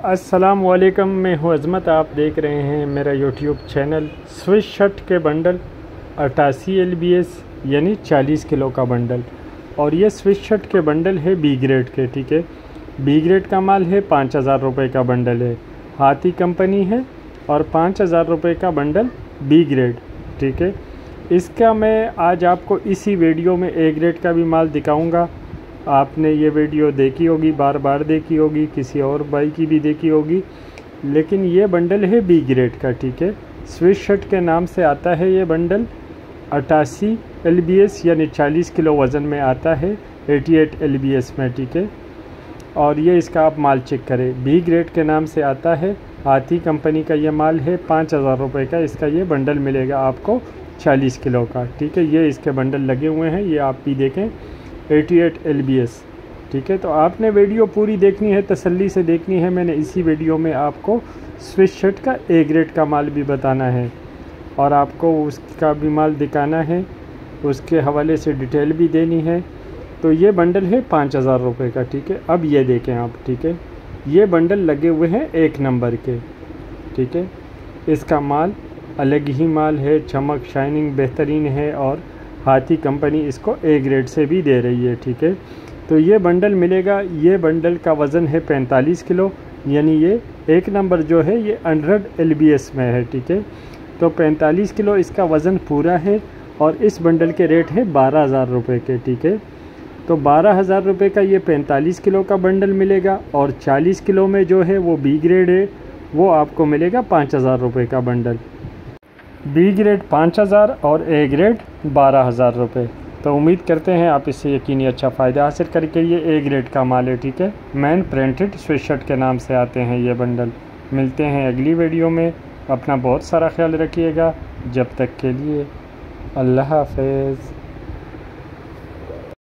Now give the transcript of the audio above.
अस्सलाम वालेकुम, मैं हूँ अज़मत। आप देख रहे हैं मेरा यूट्यूब चैनल। स्विच शर्ट के बंडल 88 LBS यानी 40 किलो का बंडल। और ये स्विच शर्ट के बंडल है बी ग्रेड के, ठीक है। बी ग्रेड का माल है, 5000 रुपये का बंडल है। हाथी कंपनी है और 5000 रुपये का बंडल बी ग्रेड, ठीक है। इसका मैं आज आपको इसी वीडियो में ए ग्रेड का भी माल दिखाऊंगा। आपने ये वीडियो देखी होगी, बार बार देखी होगी, किसी और भाई की भी देखी होगी, लेकिन ये बंडल है बी ग्रेड का, ठीक है। स्विच शर्ट के नाम से आता है ये बंडल। 88 LBS यानी 40 किलो वज़न में आता है, 88 LBS में, ठीक है। और ये इसका आप माल चेक करें, बी ग्रेड के नाम से आता है। हाथी कंपनी का ये माल है, 5000 रुपये का इसका ये बंडल मिलेगा आपको 40 किलो का, ठीक है। ये इसके बंडल लगे हुए हैं, ये आप भी देखें, 88 LBS, ठीक है। तो आपने वीडियो पूरी देखनी है, तसल्ली से देखनी है। मैंने इसी वीडियो में आपको स्विच शर्ट का ए ग्रेड का माल भी बताना है और आपको उसका भी माल दिखाना है, उसके हवाले से डिटेल भी देनी है। तो ये बंडल है 5000 रुपये का, ठीक है। अब ये देखें आप, ठीक है, ये बंडल लगे हुए हैं 1 नंबर के, ठीक है। इसका माल अलग ही माल है, चमक शाइनिंग बेहतरीन है और हाथी कंपनी इसको ए ग्रेड से भी दे रही है, ठीक है। तो ये बंडल मिलेगा, ये बंडल का वज़न है 45 किलो, यानी ये 1 नंबर जो है ये 100 LBS में है, ठीक है। तो 45 किलो इसका वज़न पूरा है और इस बंडल के रेट है 12000 रुपये के, ठीक है। तो 12000 रुपये का ये 45 किलो का बंडल मिलेगा और 40 किलो में जो है वो बी ग्रेड है, वो आपको मिलेगा 5000 रुपये का बंडल। बी ग्रेड 5000 और ए ग्रेड 12000 रुपये। तो उम्मीद करते हैं आप इससे यकीनी अच्छा फ़ायदा हासिल करके। ये ए ग्रेड का माल है, ठीक है। मैन प्रिंटेड स्विच शर्ट के नाम से आते हैं ये बंडल। मिलते हैं अगली वीडियो में। अपना बहुत सारा ख्याल रखिएगा। जब तक के लिए अल्लाह हाफ़िज़।